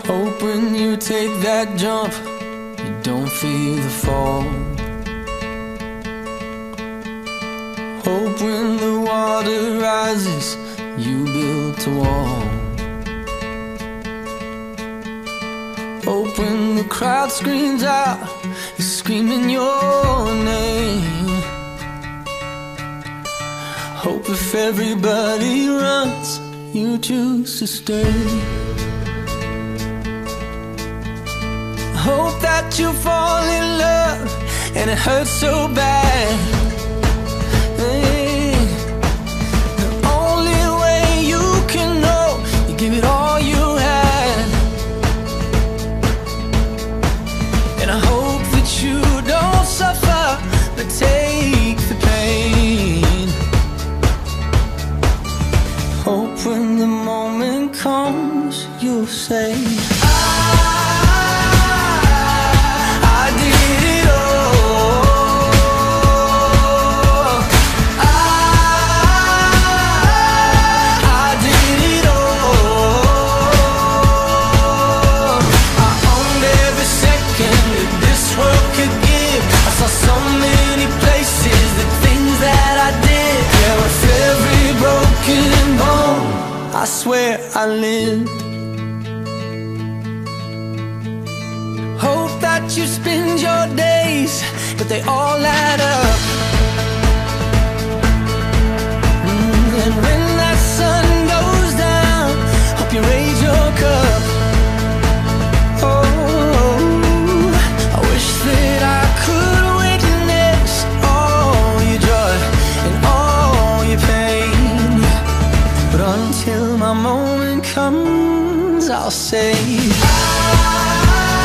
Hope when you take that jump, you don't feel the fall. Hope when the water rises, you built a wall. Hope when the crowd screams out, you're screaming your name. Hope if everybody runs, you choose to stay. Hope that you fall in love and it hurts so bad. Hey, the only way you can know, you give it all you had. And I hope that you don't suffer, but take the pain. Hope when the moment comes, you'll say, I swear I lived. Hope that you spend your days, but they all add up. And when that sun goes down, hope you raise your cup. Oh, I wish that I could witness all your joy and all your pain. But until my moment comes, I'll say